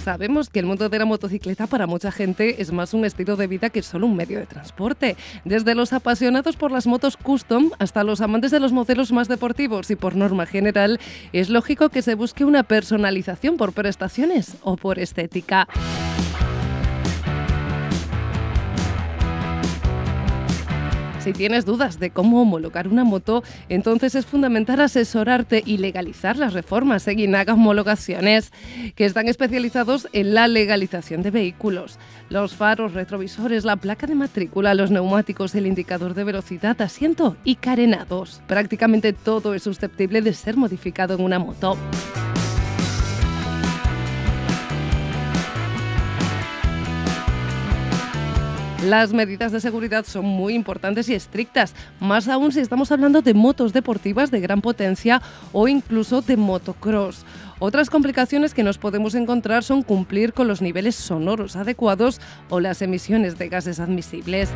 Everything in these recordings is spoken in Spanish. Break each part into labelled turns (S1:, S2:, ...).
S1: Sabemos que el mundo de la motocicleta para mucha gente es más un estilo de vida que solo un medio de transporte. Desde los apasionados por las motos custom hasta los amantes de los modelos más deportivos, y por norma general es lógico que se busque una personalización por prestaciones o por estética. Si tienes dudas de cómo homologar una moto, entonces es fundamental asesorarte y legalizar las reformas en Inaga Homologaciones, que están especializados en la legalización de vehículos. Los faros, retrovisores, la placa de matrícula, los neumáticos, el indicador de velocidad, asiento y carenados. Prácticamente todo es susceptible de ser modificado en una moto. Las medidas de seguridad son muy importantes y estrictas, más aún si estamos hablando de motos deportivas de gran potencia o incluso de motocross. Otras complicaciones que nos podemos encontrar son cumplir con los niveles sonoros adecuados o las emisiones de gases admisibles.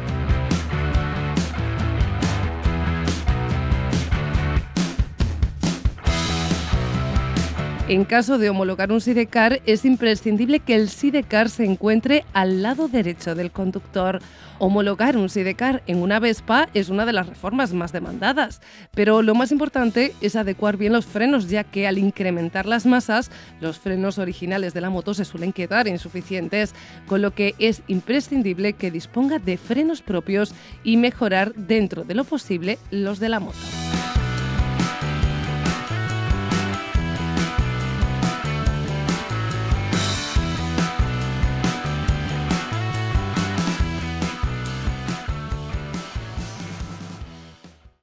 S1: En caso de homologar un sidecar, es imprescindible que el sidecar se encuentre al lado derecho del conductor. Homologar un sidecar en una Vespa es una de las reformas más demandadas, pero lo más importante es adecuar bien los frenos, ya que al incrementar las masas, los frenos originales de la moto se suelen quedar insuficientes, con lo que es imprescindible que disponga de frenos propios y mejorar dentro de lo posible los de la moto.